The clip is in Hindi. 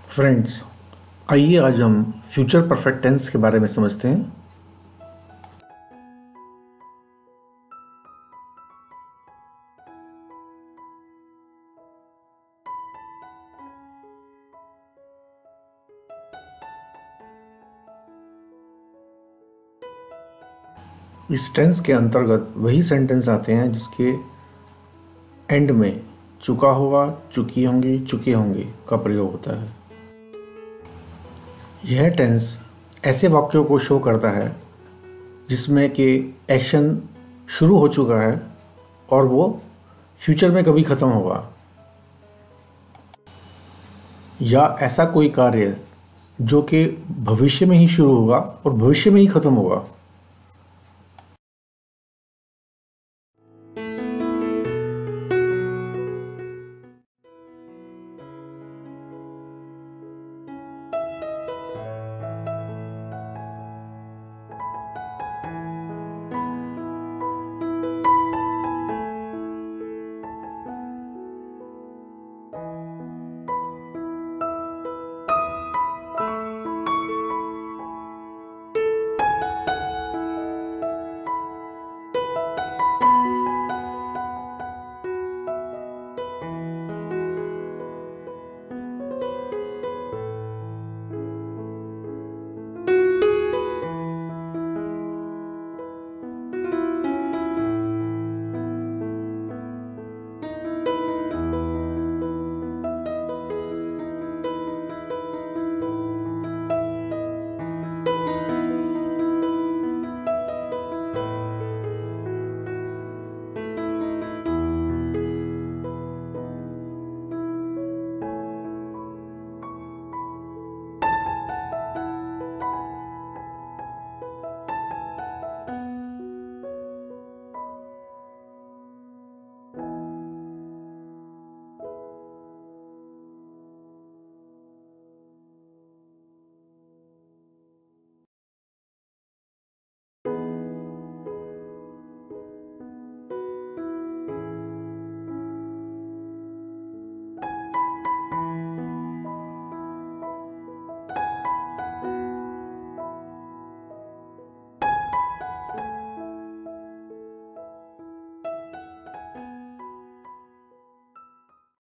फ्रेंड्स, आइए आज हम फ्यूचर परफेक्ट टेंस के बारे में समझते हैं। इस टेंस के अंतर्गत वही सेंटेंस आते हैं जिसके एंड में चुका हुआ, चुकी होंगी, चुके होंगे का प्रयोग होता है। यह टेंस ऐसे वाक्यों को शो करता है जिसमें कि एक्शन शुरू हो चुका है और वो फ्यूचर में कभी ख़त्म होगा, या ऐसा कोई कार्य जो कि भविष्य में ही शुरू होगा और भविष्य में ही ख़त्म होगा।